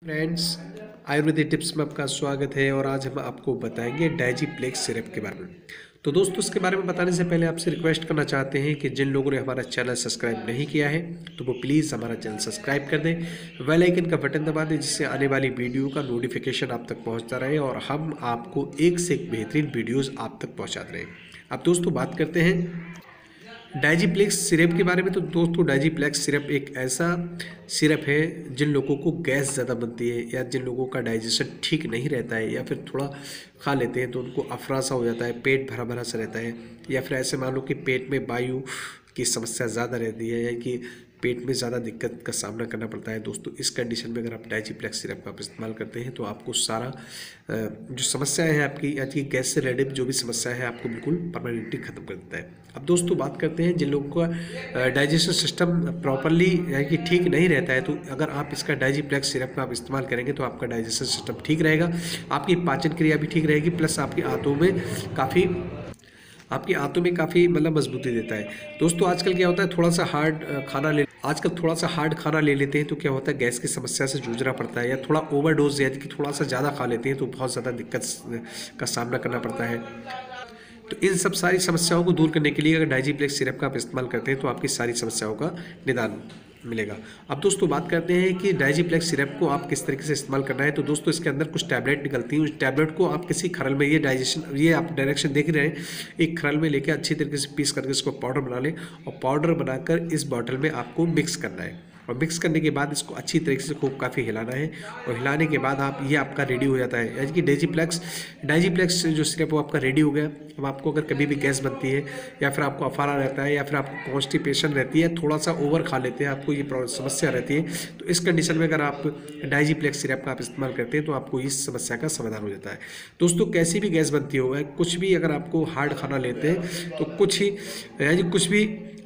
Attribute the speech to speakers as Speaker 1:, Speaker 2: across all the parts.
Speaker 1: Friends, Ayurvedic tips में आपका स्वागत है और आज हम आपको बताएंगे डाइजीप्लेक्स सिरप के बारे में। तो दोस्तों, इसके बारे में बताने से पहले आपसे रिक्वेस्ट करना चाहते हैं कि जिन लोगों ने हमारा चैनल सब्सक्राइब नहीं किया है तो वो प्लीज़ हमारा चैनल सब्सक्राइब कर दें, बेल आइकन का बटन दबा दें जिससे आने वाली वीडियो का नोटिफिकेशन आप तक पहुंचता रहे और हम आपको एक से एक बेहतरीन वीडियोज़ आप तक पहुँचाते रहें। अब दोस्तों, बात करते हैं डाइजीप्लेक्स सिरप के बारे में। तो दोस्तों, डाइजीप्लेक्स सिरप एक ऐसा सिरप है जिन लोगों को गैस ज़्यादा बनती है या जिन लोगों का डाइजेशन ठीक नहीं रहता है या फिर थोड़ा खा लेते हैं तो उनको अफरा सा हो जाता है, पेट भरा भरा सा रहता है, या फिर ऐसे मान लो कि पेट में वायु की समस्या ज़्यादा रहती है या कि पेट में ज़्यादा दिक्कत का सामना करना पड़ता है। दोस्तों, इस कंडीशन में अगर आप डाइजीप्लेक्स सिरप का आप इस्तेमाल करते हैं तो आपको सारा जो समस्याएं हैं आपकी या कि गैस से रिलेटेड जो भी समस्या है आपको बिल्कुल परमानेंटली ख़त्म कर देता है। अब दोस्तों, बात करते हैं जिन लोगों का डाइजेशन सिस्टम प्रॉपरली यानी कि ठीक नहीं रहता है तो अगर आप इसका डाइजीप्लेक्स सिरप का आप इस्तेमाल करेंगे तो आपका डाइजेशन सिस्टम ठीक रहेगा, आपकी पाचन क्रिया भी ठीक रहेगी, प्लस आपकी आंतों में काफ़ी मतलब मजबूती देता है। दोस्तों, आजकल क्या होता है, आजकल थोड़ा सा हार्ड खाना ले लेते हैं तो क्या होता है, गैस की समस्या से जूझना पड़ता है, या थोड़ा ओवरडोज यानी कि थोड़ा सा ज़्यादा खा लेते हैं तो बहुत ज़्यादा दिक्कत का सामना करना पड़ता है। तो इन सब सारी समस्याओं को दूर करने के लिए अगर डाइजीप्लेक्स सिरप का आप इस्तेमाल करते हैं तो आपकी सारी समस्याओं का निदान मिलेगा। अब दोस्तों, बात करते हैं कि डाइजीप्लेक्स सिरप को आप किस तरीके से इस्तेमाल करना है। तो दोस्तों, इसके अंदर कुछ टैबलेट निकलती हैं, उस टैबलेट को आप किसी खरल में, ये आप डायरेक्शन देख रहे हैं, एक खरल में लेकर अच्छी तरीके से पीस करके इसको पाउडर बना लें और पाउडर बनाकर इस बॉटल में आपको मिक्स करना है और मिक्स करने के बाद इसको अच्छी तरीके से खूब काफ़ी हिलाना है और हिलाने के बाद ये आपका रेडी हो जाता है, यानी कि डाइजीप्लेक्स जो सिरप वो आपका रेडी हो गया। अब आपको अगर कभी भी गैस बनती है या फिर आपको अफारा रहता है या फिर आपको कॉन्स्टिपेशन रहती है, थोड़ा सा ओवर खा लेते हैं, आपको ये समस्या रहती है, तो इस कंडीशन में अगर आप डाइजीप्लेक्स सिरप का आप इस्तेमाल करते हैं तो आपको इस समस्या का समाधान हो जाता है। दोस्तों, कैसी भी गैस बनती हो, कुछ भी अगर आपको हार्ड खाना लेते हैं तो कुछ भी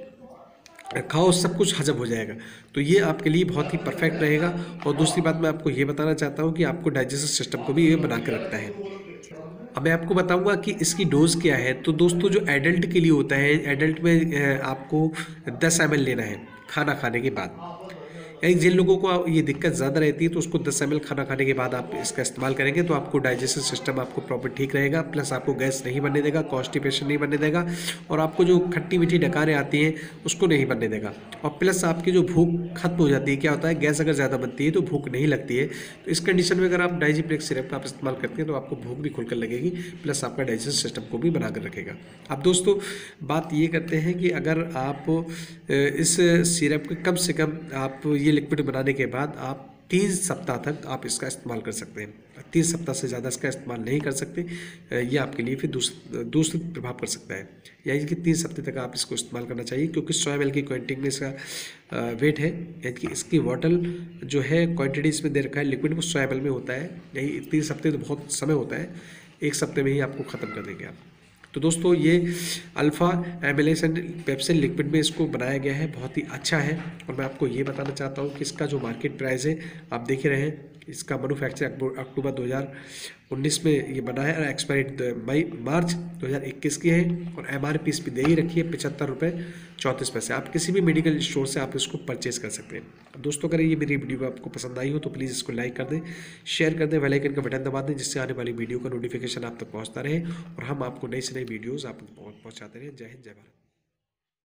Speaker 1: खाओ, सब कुछ हजम हो जाएगा, तो ये आपके लिए बहुत ही परफेक्ट रहेगा। और दूसरी बात मैं आपको ये बताना चाहता हूँ कि आपको डाइजेस्टिव सिस्टम को भी ये बना कर रखता है। अब मैं आपको बताऊंगा कि इसकी डोज क्या है। तो दोस्तों, जो एडल्ट के लिए होता है, एडल्ट में आपको 10 ml लेना है खाना खाने के बाद। यानी जिन लोगों को ये दिक्कत ज़्यादा रहती है तो उसको 10 ml खाना खाने के बाद आप इसका इस्तेमाल करेंगे तो आपको डाइजेस्टिव सिस्टम आपको प्रॉपर ठीक रहेगा, प्लस आपको गैस नहीं बनने देगा, कॉन्स्टिपेशन नहीं बनने देगा और आपको जो खट्टी मीठी डकारें आती हैं उसको नहीं बनने देगा। और प्लस आपकी जो भूख खत्म हो जाती है, क्या होता है, गैस अगर ज़्यादा बनती है तो भूख नहीं लगती है, तो इस कंडीशन में अगर आप डाइजीप्लेक्स सिरप का आप इस्तेमाल करते हैं तो आपको भूख भी खुलकर लगेगी, प्लस आपका डाइजेस्टिव सिस्टम को भी बनाकर रखेगा। अब दोस्तों, बात ये करते हैं कि अगर आप इस सिरप के कम से कम आप ये लिक्विड बनाने के बाद आप 3 सप्ताह तक आप इसका इस्तेमाल कर सकते हैं। 3 सप्ताह से ज़्यादा इसका इस्तेमाल नहीं कर सकते, ये आपके लिए फिर दूसरे प्रभाव कर सकता है। यानी कि 3 हफ्ते तक आप इसको इस्तेमाल करना चाहिए, क्योंकि 100 ml की क्वांटिटी में इसका वेट है, यानी कि इसकी बॉटल जो है क्वांटिटी इसमें दे रखा है लिक्विड वो 100 ml में होता है। यही 3 हफ्ते तो बहुत समय होता है, 1 हफ्ते में ही आपको ख़त्म कर देंगे आप। तो दोस्तों, ये अल्फ़ा एमिलेशन पेप्सिन लिक्विड में इसको बनाया गया है, बहुत ही अच्छा है। और मैं आपको ये बताना चाहता हूँ कि इसका जो मार्केट प्राइस है आप देख ही रहे हैं, इसका मैन्युफैक्चर अक्टूबर 2019 में ये बना है और एक्सपायरी मार्च 2021 की है और MRP इस पर दे ही रखी है ₹75.34। आप किसी भी मेडिकल स्टोर से आप इसको परचेज कर सकते हैं। दोस्तों, अगर ये मेरी वीडियो आपको पसंद आई हो तो प्लीज़ इसको लाइक कर दें, शेयर कर दें, बेल आइकन का बटन दबा दें जिससे आने वाली वीडियो का नोटिफिकेशन आप तक पहुँचता रहे और हम आपको नई से नई वीडियोज़ आप तक पहुँचाते रहें। जय हिंद, जय भारत।